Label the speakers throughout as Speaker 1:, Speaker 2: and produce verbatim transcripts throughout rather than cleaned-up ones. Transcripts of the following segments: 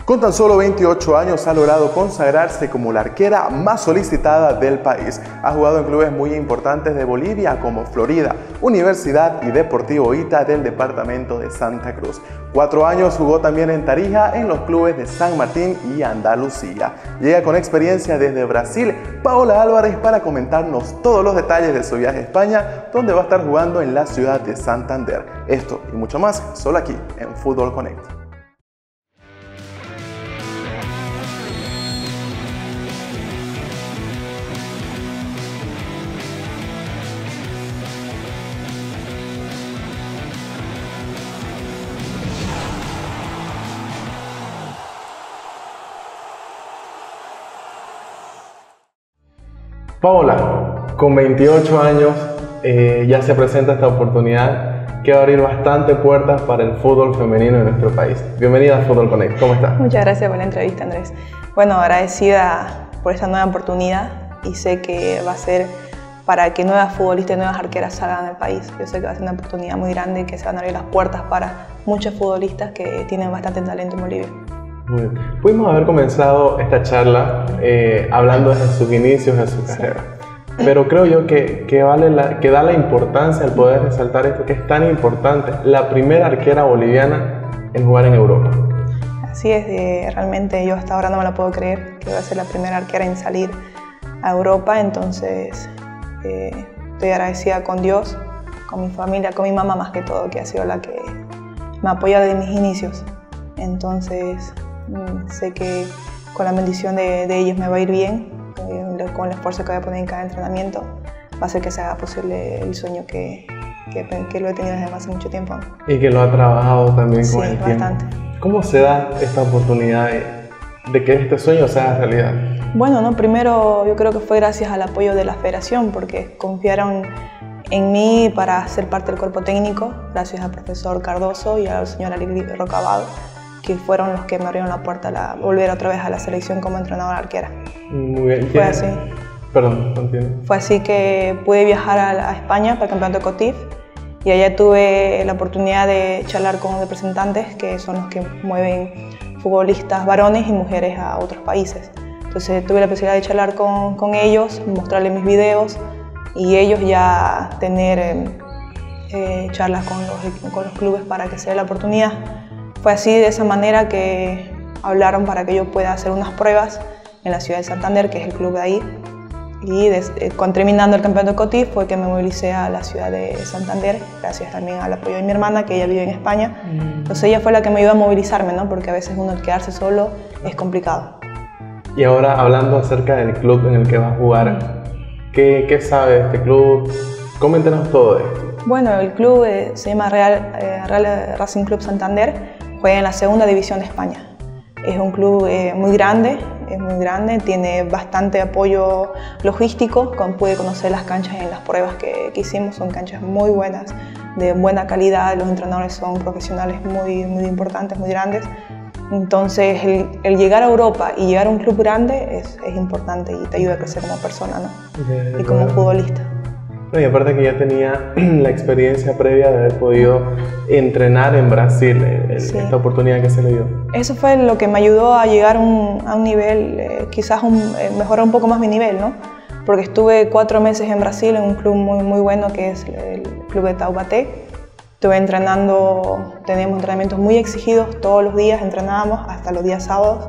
Speaker 1: Con tan solo veintiocho años ha logrado consagrarse como la arquera más solicitada del país. Ha jugado en clubes muy importantes de Bolivia como Florida, Universidad y Deportivo Ita del departamento de Santa Cruz. Cuatro años jugó también en Tarija en los clubes de San Martín y Andalucía. Llega con experiencia desde Brasil Paola Álvarez para comentarnos todos los detalles de su viaje a España, donde va a estar jugando en la ciudad de Santander. Esto y mucho más solo aquí en Fútbol Connect. Paola, con veintiocho años eh, ya se presenta esta oportunidad que va a abrir bastante puertas para el fútbol femenino en nuestro país. Bienvenida a Fútbol Connect, ¿cómo estás?
Speaker 2: Muchas gracias por la entrevista, Andrés. Bueno, agradecida por esta nueva oportunidad y sé que va a ser para que nuevas futbolistas y nuevas arqueras salgan del país. Yo sé que va a ser una oportunidad muy grande y que se van a abrir las puertas para muchos futbolistas que tienen bastante talento en Bolivia.
Speaker 1: Muy bien. Pudimos haber comenzado esta charla eh, hablando desde sus inicios de su carrera, sí. Pero creo yo que, que, vale la, que da la importancia al poder resaltar esto, que es tan importante, la primera arquera boliviana en jugar en Europa.
Speaker 2: Así es, eh, realmente yo hasta ahora no me la puedo creer, que voy a ser la primera arquera en salir a Europa, entonces eh, estoy agradecida con Dios, con mi familia, con mi mamá más que todo, que ha sido la que me apoya desde mis inicios. Entonces sé que con la bendición de, de ellos me va a ir bien, eh, con el esfuerzo que voy a poner en cada entrenamiento va a hacer que se haga posible el sueño que, que, que lo he tenido desde hace mucho tiempo.
Speaker 1: Y que lo ha trabajado también
Speaker 2: sí,
Speaker 1: con el tiempo.
Speaker 2: Bastante.
Speaker 1: ¿Cómo se da esta oportunidad de, de que este sueño sea realidad?
Speaker 2: Bueno, no, primero yo creo que fue gracias al apoyo de la federación, porque confiaron en mí para ser parte del cuerpo técnico, gracias al profesor Cardoso y al señor Aligri Rocabado, que fueron los que me abrieron la puerta a la, volver otra vez a la selección como entrenadora arquera.
Speaker 1: Muy bien.
Speaker 2: Fue así.
Speaker 1: Perdón, continúo.
Speaker 2: Fue así que pude viajar a, a España para el campeonato de COTIF y allá tuve la oportunidad de charlar con representantes que son los que mueven futbolistas varones y mujeres a otros países. Entonces tuve la posibilidad de charlar con, con ellos, mostrarles mis videos y ellos ya tener eh, eh, charlas con los, con los clubes para que se dé la oportunidad. Fue así, de esa manera, que hablaron para que yo pueda hacer unas pruebas en la ciudad de Santander, que es el club de ahí. Y des, eh, con, terminando el campeonato de COTIF fue que me movilicé a la ciudad de Santander, gracias también al apoyo de mi hermana, que ella vive en España. Mm. Entonces ella fue la que me ayudó a movilizarme, ¿no? Porque a veces uno al quedarse solo es complicado.
Speaker 1: Y ahora, hablando acerca del club en el que vas a jugar, ¿qué, qué sabe de este club? Coméntanos todo esto.
Speaker 2: Bueno, el club eh, se llama Real, eh, Real Racing Club Santander. Juega en la segunda división de España. Es un club eh, muy grande, es muy grande, tiene bastante apoyo logístico, como pude conocer las canchas en las pruebas que, que hicimos, son canchas muy buenas, de buena calidad, los entrenadores son profesionales muy, muy importantes, muy grandes. Entonces el, el llegar a Europa y llegar a un club grande es, es importante y te ayuda a crecer como persona, ¿no?
Speaker 1: De,
Speaker 2: y como
Speaker 1: verdad.
Speaker 2: futbolista.
Speaker 1: Y aparte que ya tenía la experiencia previa de haber podido entrenar en Brasil, el, sí. Esta oportunidad que se le dio.
Speaker 2: Eso fue lo que me ayudó a llegar un, a un nivel, eh, quizás un, eh, mejorar un poco más mi nivel, ¿no? Porque estuve cuatro meses en Brasil en un club muy, muy bueno que es el club de Taubaté. Estuve entrenando, teníamos entrenamientos muy exigidos, todos los días entrenábamos, hasta los días sábados,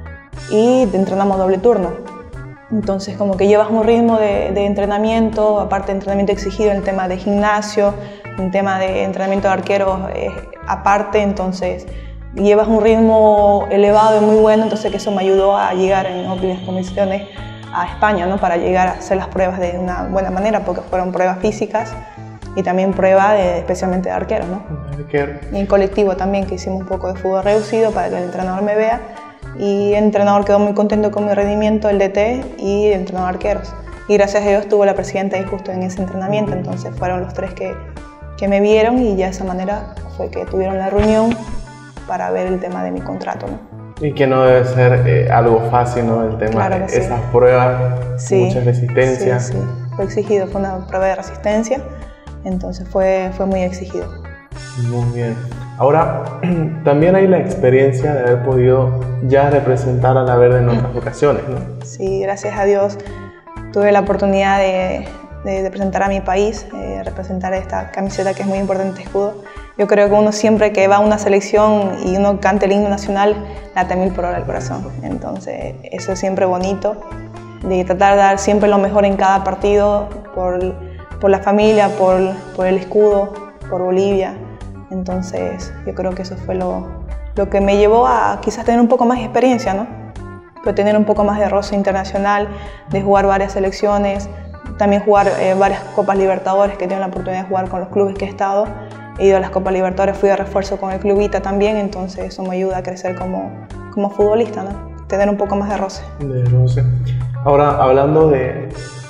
Speaker 2: y entrenamos doble turno. Entonces como que llevas un ritmo de, de entrenamiento, aparte de entrenamiento exigido en el tema de gimnasio, en tema de entrenamiento de arqueros eh, aparte, entonces llevas un ritmo elevado y muy bueno, entonces que eso me ayudó a llegar en óptimas condiciones a España, ¿no? Para llegar a hacer las pruebas de una buena manera, porque fueron pruebas físicas y también pruebas de, especialmente de arqueros, ¿no?
Speaker 1: Arquero.
Speaker 2: Y en colectivo también, que hicimos un poco de fútbol reducido para que el entrenador me vea. Y el entrenador quedó muy contento con mi rendimiento, el D T y el entrenador de arqueros. Y gracias a Dios estuvo la presidenta ahí justo en ese entrenamiento, entonces fueron los tres que, que me vieron y ya de esa manera fue que tuvieron la reunión para ver el tema de mi contrato, ¿no?
Speaker 1: Y que no debe ser eh, algo fácil, ¿no? El tema
Speaker 2: claro
Speaker 1: de
Speaker 2: sí.
Speaker 1: esas pruebas,
Speaker 2: sí,
Speaker 1: mucha resistencia.
Speaker 2: Sí, sí, fue exigido, fue una prueba de resistencia, entonces fue, fue muy exigido.
Speaker 1: Muy bien. Ahora, también hay la experiencia de haber podido ya representar a la Verde en otras ocasiones, ¿no?
Speaker 2: Sí, gracias a Dios tuve la oportunidad de, de, de representar a mi país, eh, representar esta camiseta que es muy importante, escudo. Yo creo que uno siempre que va a una selección y uno canta el himno nacional, late mil por hora el corazón. Entonces, eso es siempre bonito, de tratar de dar siempre lo mejor en cada partido, por, por la familia, por, por el escudo, por Bolivia. Entonces, yo creo que eso fue lo, lo que me llevó a quizás tener un poco más de experiencia, ¿no? Pero tener un poco más de roce internacional, de jugar varias selecciones, también jugar eh, varias Copas Libertadores, que tengo la oportunidad de jugar con los clubes que he estado. He ido a las Copas Libertadores, fui de refuerzo con el Club Ita también, entonces eso me ayuda a crecer como, como futbolista, ¿no? Tener un poco más de roce.
Speaker 1: De roce. Ahora, hablando de,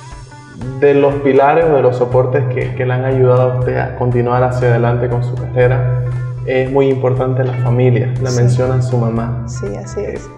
Speaker 1: de los pilares o de los soportes que, que le han ayudado a usted a continuar hacia adelante con su carrera, es muy importante la familia, la sí. menciona su mamá.
Speaker 2: Sí, así es.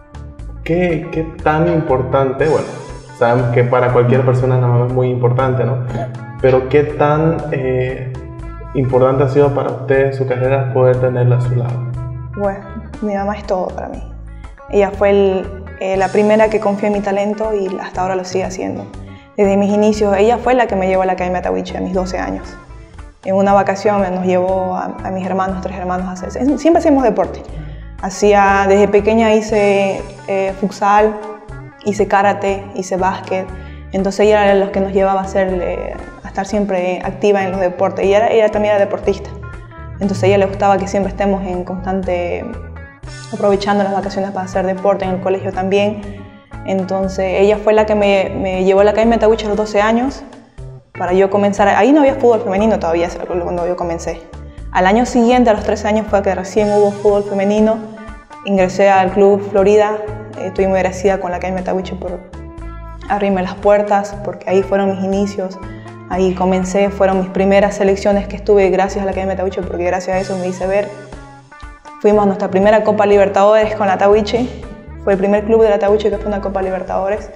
Speaker 1: ¿Qué, qué tan importante? Bueno, sabemos que para cualquier persona la mamá es muy importante, ¿no? Pero ¿qué tan eh, importante ha sido para usted en su carrera poder tenerla a su lado?
Speaker 2: Bueno, mi mamá es todo para mí. Ella fue el, eh, la primera que confió en mi talento y hasta ahora lo sigue haciendo. Desde mis inicios, ella fue la que me llevó a la Academia Tahuichi a mis doce años. En una vacación nos llevó a, a mis hermanos, tres hermanos, a hacer. Siempre hacíamos deporte. Hacía, desde pequeña hice eh, futsal, hice karate, hice básquet. Entonces ella era los que nos llevaba a, hacer, eh, a estar siempre activa en los deportes. Y ella, ella también era deportista. Entonces a ella le gustaba que siempre estemos en constante, aprovechando las vacaciones para hacer deporte, en el colegio también. Entonces ella fue la que me, me llevó a la Academia Tahuichi a los doce años para yo comenzar. Ahí no había fútbol femenino todavía cuando yo comencé. Al año siguiente, a los trece años, fue que recién hubo fútbol femenino. Ingresé al Club Florida, eh, estoy muy agradecida con la Academia Tahuichi por abrirme las puertas, porque ahí fueron mis inicios. Ahí comencé, fueron mis primeras selecciones que estuve gracias a la Academia Tahuichi, porque gracias a eso me hice ver. Fuimos a nuestra primera Copa Libertadores con la Tahuichi. Fue el primer club de la Tahuichi que fue una Copa Libertadores.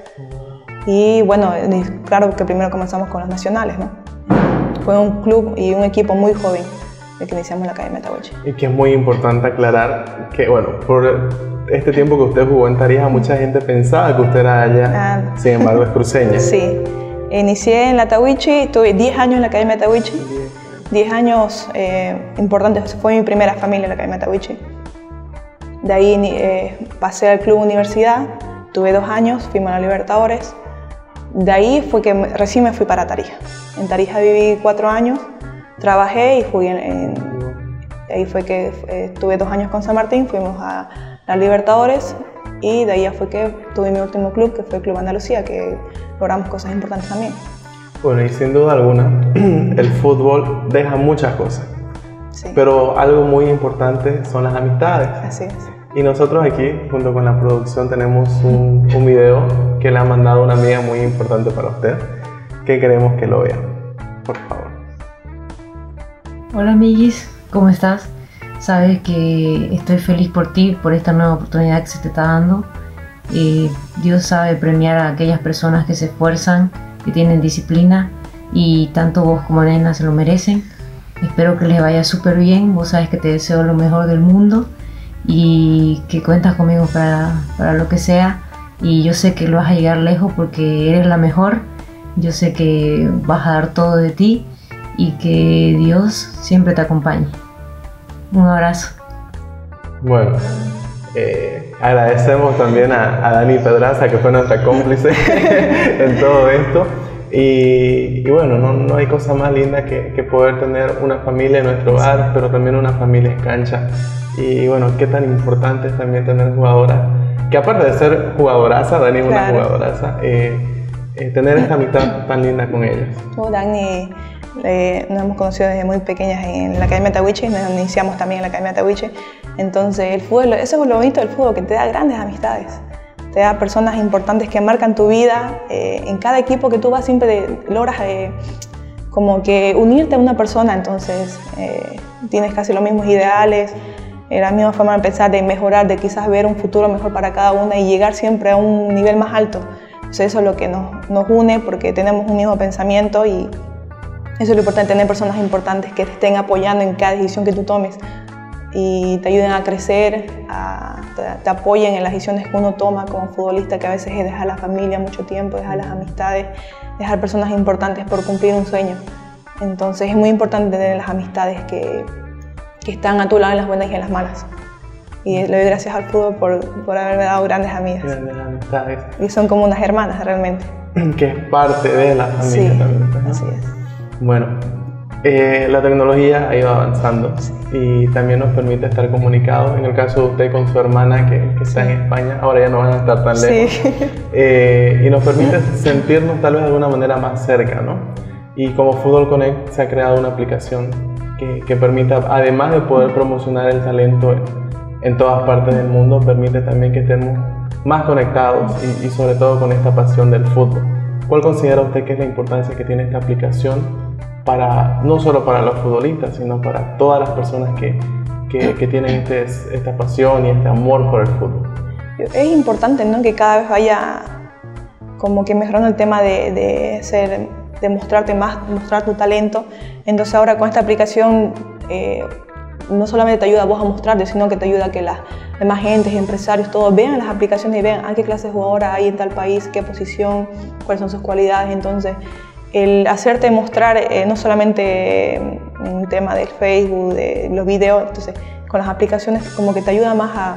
Speaker 2: Y bueno, claro que primero comenzamos con los nacionales, ¿no? Fue un club y un equipo muy joven el que iniciamos la Academia Tahuichi.
Speaker 1: Y que es muy importante aclarar que, bueno, por este tiempo que usted jugó en Tarija, mucha gente pensaba que usted era allá, ah. sin embargo es cruceña.
Speaker 2: Sí, inicié en la Tahuichi, estuve diez años en la Academia Tahuichi, diez años eh, importantes, fue mi primera familia en la Academia Tahuichi. De ahí eh, pasé al Club Universidad, tuve dos años, fuimos a la Libertadores. De ahí fue que me, recién me fui para Tarija. En Tarija viví cuatro años, trabajé y fui en, en, ahí fue que eh, estuve dos años con San Martín, fuimos a la Libertadores y de ahí fue que tuve mi último club, que fue el Club Andalucía, que logramos cosas importantes también.
Speaker 1: Bueno, y sin duda alguna, el fútbol deja muchas cosas, sí. pero algo muy importante son las amistades.
Speaker 2: Así es.
Speaker 1: Y nosotros aquí, junto con la producción, tenemos un, un video que le ha mandado una amiga muy importante para usted, que queremos que lo vea. Por favor.
Speaker 3: Hola amiguis, ¿cómo estás? Sabes que estoy feliz por ti, por esta nueva oportunidad que se te está dando. Eh, Dios sabe premiar a aquellas personas que se esfuerzan, que tienen disciplina, y tanto vos como Nena se lo merecen. Espero que les vaya súper bien, vos sabes que te deseo lo mejor del mundo y que cuentas conmigo para, para lo que sea, y yo sé que lo vas a llegar lejos porque eres la mejor. Yo sé que vas a dar todo de ti y que Dios siempre te acompañe. Un abrazo.
Speaker 1: Bueno, eh, agradecemos también a, a Dani Pedraza, que fue nuestra cómplice en todo esto. Y, y bueno, no, no hay cosa más linda que, que poder tener una familia en nuestro hogar, pero también una familia en cancha. Y bueno, qué tan importante es también tener jugadoras, que aparte de ser jugadoraza, Dani es
Speaker 2: claro.
Speaker 1: una jugadoraza, eh, eh, tener esta amistad tan linda con ellas.
Speaker 2: Oh, Dani, eh, nos hemos conocido desde muy pequeñas en la Academia Tahuichi, nos iniciamos también en la Academia Tahuichi. Entonces el fútbol, eso es lo bonito del fútbol, que te da grandes amistades, te da personas importantes que marcan tu vida. Eh, en cada equipo que tú vas siempre logras eh, como que unirte a una persona, entonces eh, tienes casi los mismos ideales, eh, la misma forma de pensar, de mejorar, de quizás ver un futuro mejor para cada una y llegar siempre a un nivel más alto. Entonces eso es lo que nos, nos une, porque tenemos un mismo pensamiento, y eso es lo importante, tener personas importantes que te estén apoyando en cada decisión que tú tomes, y te ayuden a crecer, a, te, te apoyen en las decisiones que uno toma como futbolista, que a veces es dejar la familia mucho tiempo, dejar las amistades, dejar personas importantes por cumplir un sueño. Entonces es muy importante tener las amistades que, que están a tu lado en las buenas y en las malas. Y le doy gracias al fútbol por, por haberme dado grandes amigas.
Speaker 1: Grandes amistades.
Speaker 2: Y son como unas hermanas realmente.
Speaker 1: Que es parte de la familia
Speaker 2: Sí,
Speaker 1: también, ¿no?
Speaker 2: así es.
Speaker 1: Bueno, eh, la tecnología ha ido avanzando
Speaker 2: Sí.
Speaker 1: y también nos permite estar comunicados. En el caso de usted con su hermana que, que está en España, ahora ya no van a estar tan lejos.
Speaker 2: Sí.
Speaker 1: Eh, y nos permite sentirnos tal vez de alguna manera más cerca, ¿no? Y como Fútbol Connect se ha creado una aplicación que, que permite, además de poder promocionar el talento en, en todas partes del mundo, permite también que estemos más conectados y, y sobre todo con esta pasión del fútbol. ¿Cuál considera usted que es la importancia que tiene esta aplicación para, no solo para los futbolistas, sino para todas las personas que, que, que tienen este, esta pasión y este amor por el fútbol?
Speaker 2: Es importante, ¿no?, que cada vez vaya como que mejorando el tema de, de, ser, de mostrarte más, mostrar tu talento. Entonces ahora con esta aplicación eh, no solamente te ayuda a vos a mostrarte, sino que te ayuda a que las demás gentes, empresarios, todos vean las aplicaciones y vean a qué clase de jugadora hay en tal país, qué posición, cuáles son sus cualidades. Entonces el hacerte mostrar eh, no solamente en el tema del Facebook, de los videos, entonces con las aplicaciones como que te ayuda más a,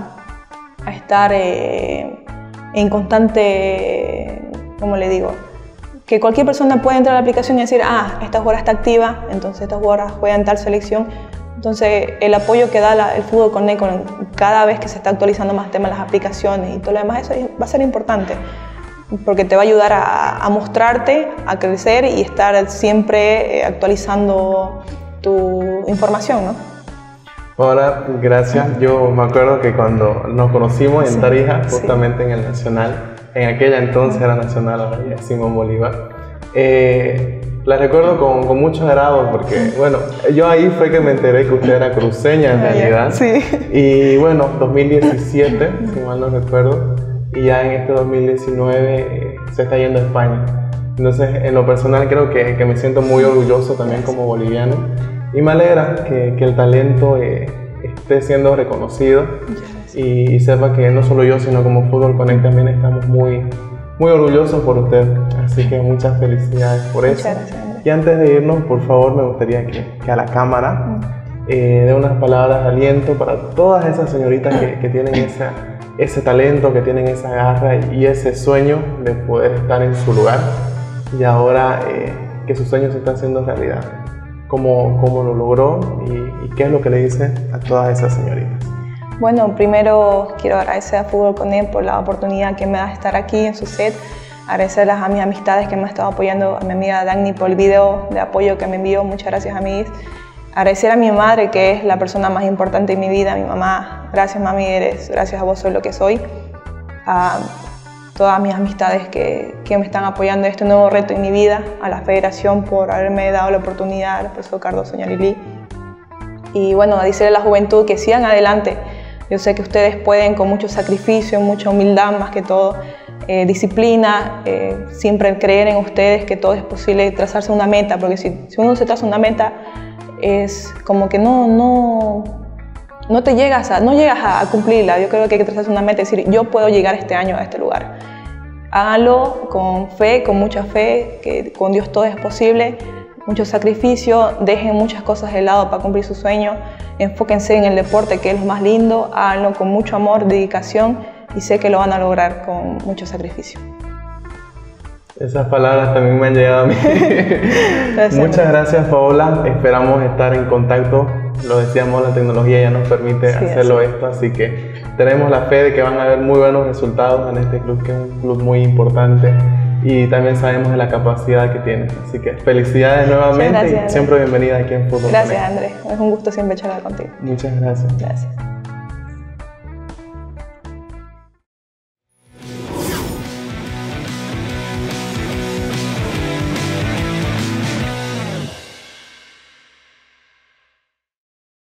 Speaker 2: a estar eh, en constante, ¿cómo le digo? Que cualquier persona puede entrar a la aplicación y decir, ah, esta jugadora está activa, entonces esta jugadora juega en tal selección. Entonces el apoyo que da la, el Fútbol Connect con cada vez que se está actualizando más temas, las aplicaciones y todo lo demás, eso va a ser importante. Porque te va a ayudar a, a mostrarte, a crecer y estar siempre actualizando tu información, ¿no?
Speaker 1: Ahora, gracias. Yo me acuerdo que cuando nos conocimos en
Speaker 2: Sí,
Speaker 1: Tarija, justamente
Speaker 2: sí.
Speaker 1: en el Nacional, en aquella entonces era Nacional, ahora ya Simón Bolívar, eh, la recuerdo con, con mucho agrado porque, bueno, yo ahí fue que me enteré que usted era cruceña en realidad.
Speaker 2: Sí.
Speaker 1: Y bueno, dos mil diecisiete, si mal no recuerdo, y ya en este dos mil diecinueve eh, se está yendo a España. Entonces, en lo personal creo que, que me siento muy orgulloso también como boliviano y me alegra que, que el talento eh, esté siendo reconocido y, y sepa que no solo yo, sino como Fútbol Connect también estamos muy, muy orgullosos por usted. Así que muchas felicidades por eso.
Speaker 2: Muchas gracias, Andrés.
Speaker 1: Y antes de irnos, por favor, me gustaría que, que a la cámara eh, dé unas palabras de aliento para todas esas señoritas que, que tienen esa... ese talento, que tienen esa garra y ese sueño de poder estar en su lugar y ahora eh, que sus sueños se están haciendo realidad. ¿Cómo, cómo lo logró y, y qué es lo que le dice a todas esas señoritas?
Speaker 2: Bueno, primero quiero agradecer a Fútbol Connect por la oportunidad que me da de estar aquí en su set, agradecerles a mis amistades que me han estado apoyando, a mi amiga Dagny por el video de apoyo que me envió, muchas gracias, amiguis. Agradecer a mi madre, que es la persona más importante en mi vida, mi mamá. Gracias, mami, eres, gracias a vos soy lo que soy. A todas mis amistades que, que me están apoyando en este nuevo reto en mi vida. A la federación por haberme dado la oportunidad, al profesor Cardoso Ñarilí. Y bueno, a decirle a la juventud que sigan adelante. Yo sé que ustedes pueden con mucho sacrificio, mucha humildad más que todo, eh, disciplina, eh, siempre creer en ustedes que todo es posible, trazarse una meta, porque si, si uno se traza una meta, es como que no, no, no te llegas a, no llegas a cumplirla. Yo creo que hay que trazarse una meta y decir, yo puedo llegar este año a este lugar. Háganlo con fe, con mucha fe, que con Dios todo es posible, mucho sacrificio, dejen muchas cosas de lado para cumplir su sueño, enfóquense en el deporte, que es lo más lindo, háganlo con mucho amor, dedicación y sé que lo van a lograr con mucho sacrificio.
Speaker 1: Esas palabras también me han llegado a mí.
Speaker 2: Gracias.
Speaker 1: Muchas gracias, Paola. Esperamos estar en contacto. Lo decíamos, la tecnología ya nos permite
Speaker 2: Sí,
Speaker 1: hacerlo
Speaker 2: así.
Speaker 1: esto, así que tenemos la fe de que van a haber muy buenos resultados en este club, que es un club muy importante y también sabemos de la capacidad que tiene. Así que felicidades nuevamente
Speaker 2: gracias,
Speaker 1: y
Speaker 2: Andrés.
Speaker 1: siempre bienvenida aquí en Fútbol
Speaker 2: Gracias,
Speaker 1: Connect.
Speaker 2: Andrés. Es un gusto siempre charlar contigo.
Speaker 1: Muchas gracias.
Speaker 2: Gracias.